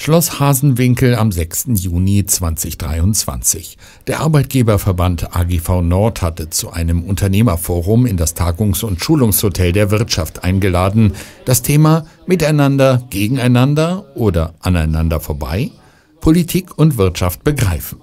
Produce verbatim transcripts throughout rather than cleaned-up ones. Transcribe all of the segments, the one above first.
Schloss Hasenwinkel am sechsten Juni zweitausenddreiundzwanzig. Der Arbeitgeberverband A G V Nord hatte zu einem Unternehmerforum in das Tagungs- und Schulungshotel der Wirtschaft eingeladen. Das Thema: Miteinander, gegeneinander oder aneinander vorbei? Politik und Wirtschaft begreifen.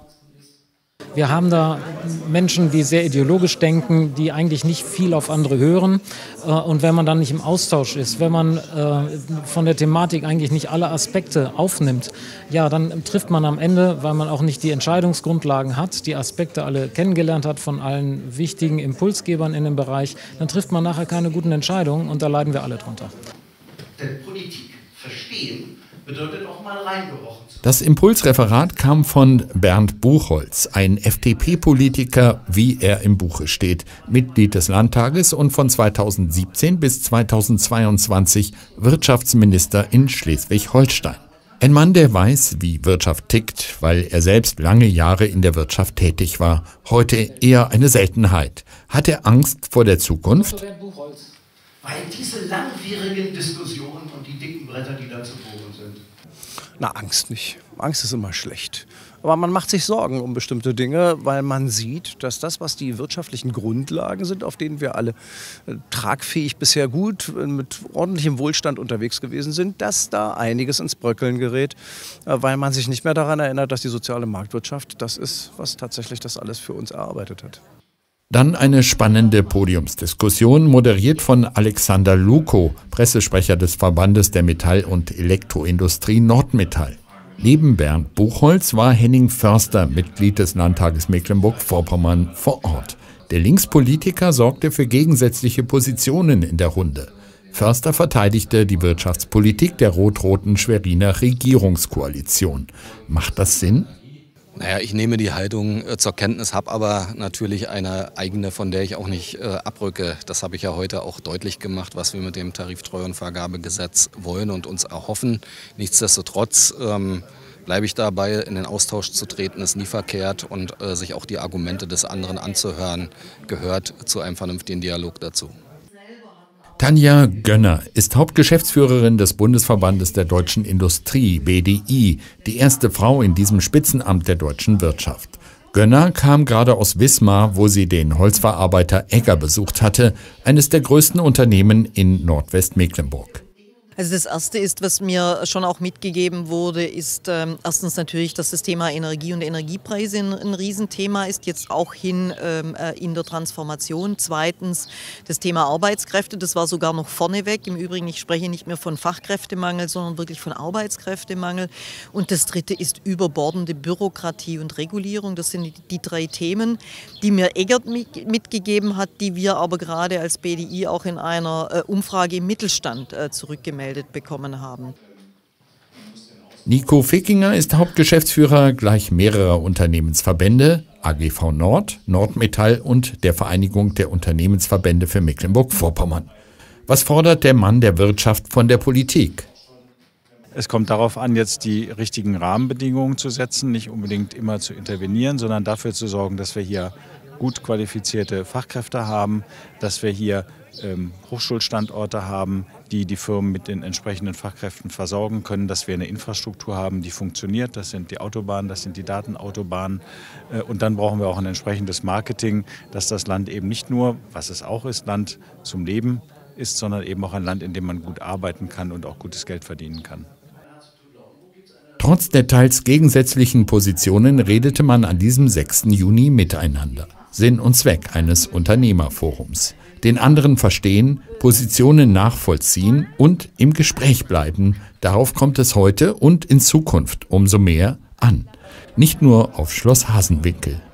Wir haben da Menschen, die sehr ideologisch denken, die eigentlich nicht viel auf andere hören. Und wenn man dann nicht im Austausch ist, wenn man von der Thematik eigentlich nicht alle Aspekte aufnimmt, ja, dann trifft man am Ende, weil man auch nicht die Entscheidungsgrundlagen hat, die Aspekte alle kennengelernt hat von allen wichtigen Impulsgebern in dem Bereich, dann trifft man nachher keine guten Entscheidungen und da leiden wir alle drunter. Denn Politik verstehen bedeutet auch mal reingerochen. Das Impulsreferat kam von Bernd Buchholz, ein F D P-Politiker, wie er im Buche steht, Mitglied des Landtages und von zweitausendsiebzehn bis zweitausendzweiundzwanzig Wirtschaftsminister in Schleswig-Holstein. Ein Mann, der weiß, wie Wirtschaft tickt, weil er selbst lange Jahre in der Wirtschaft tätig war. Heute eher eine Seltenheit. Hat er Angst vor der Zukunft? Weil diese langwierigen Diskussionen und die dicken Bretter, die da zu bohren sind. Na, Angst nicht. Angst ist immer schlecht. Aber man macht sich Sorgen um bestimmte Dinge, weil man sieht, dass das, was die wirtschaftlichen Grundlagen sind, auf denen wir alle äh, tragfähig bisher gut äh, mit ordentlichem Wohlstand unterwegs gewesen sind, dass da einiges ins Bröckeln gerät, äh, weil man sich nicht mehr daran erinnert, dass die soziale Marktwirtschaft das ist, was tatsächlich das alles für uns erarbeitet hat. Dann eine spannende Podiumsdiskussion, moderiert von Alexander Luko, Pressesprecher des Verbandes der Metall- und Elektroindustrie Nordmetall. Neben Bernd Buchholz war Henning Förster, Mitglied des Landtages Mecklenburg-Vorpommern, vor Ort. Der Linkspolitiker sorgte für gegensätzliche Positionen in der Runde. Förster verteidigte die Wirtschaftspolitik der rot-roten Schweriner Regierungskoalition. Macht das Sinn? Naja, ich nehme die Haltung äh, zur Kenntnis, habe aber natürlich eine eigene, von der ich auch nicht äh, abrücke. Das habe ich ja heute auch deutlich gemat, was wir mit dem Tariftreuhandvergabegesetz wollen und uns erhoffen. Nichtsdestotrotz ähm, bleibe ich dabei, in den Austausch zu treten, ist nie verkehrt und äh, sich auch die Argumente des anderen anzuhören, gehört zu einem vernünftigen Dialog dazu. Tanja Gönner ist Hauptgeschäftsführerin des Bundesverbandes der deutschen Industrie, B D I, die erste Frau in diesem Spitzenamt der deutschen Wirtschaft. Gönner kam gerade aus Wismar, wo sie den Holzverarbeiter Egger besucht hatte, eines der größten Unternehmen in Nordwestmecklenburg. Also das Erste ist, was mir schon auch mitgegeben wurde, ist ähm, erstens natürlich, dass das Thema Energie und Energiepreise ein, ein Riesenthema ist, jetzt auch hin ähm, in der Transformation. Zweitens das Thema Arbeitskräfte, das war sogar noch vorneweg. Im Übrigen, ich spreche nicht mehr von Fachkräftemangel, sondern wirklich von Arbeitskräftemangel. Und das Dritte ist überbordende Bürokratie und Regulierung. Das sind die, die drei Themen, die mir Eggert mit, mitgegeben hat, die wir aber gerade als B D I auch in einer äh, Umfrage im Mittelstand äh, zurückgemeldet bekommen haben. Nico Fickinger ist Hauptgeschäftsführer gleich mehrerer Unternehmensverbände, A G V Nord, Nordmetall und der Vereinigung der Unternehmensverbände für Mecklenburg-Vorpommern. Was fordert der Mann der Wirtschaft von der Politik? Es kommt darauf an, jetzt die richtigen Rahmenbedingungen zu setzen, nicht unbedingt immer zu intervenieren, sondern dafür zu sorgen, dass wir hier gut qualifizierte Fachkräfte haben, dass wir hier ähm, Hochschulstandorte haben, die die Firmen mit den entsprechenden Fachkräften versorgen können, dass wir eine Infrastruktur haben, die funktioniert. Das sind die Autobahnen, das sind die Datenautobahnen. Äh, und dann brauchen wir auch ein entsprechendes Marketing, dass das Land eben nicht nur, was es auch ist, Land zum Leben ist, sondern eben auch ein Land, in dem man gut arbeiten kann und auch gutes Geld verdienen kann. Trotz der teils gegensätzlichen Positionen redete man an diesem sechsten Juni miteinander. Sinn und Zweck eines Unternehmerforums. Den anderen verstehen, Positionen nachvollziehen und im Gespräch bleiben. Darauf kommt es heute und in Zukunft umso mehr an. Nicht nur auf Schloss Hasenwinkel.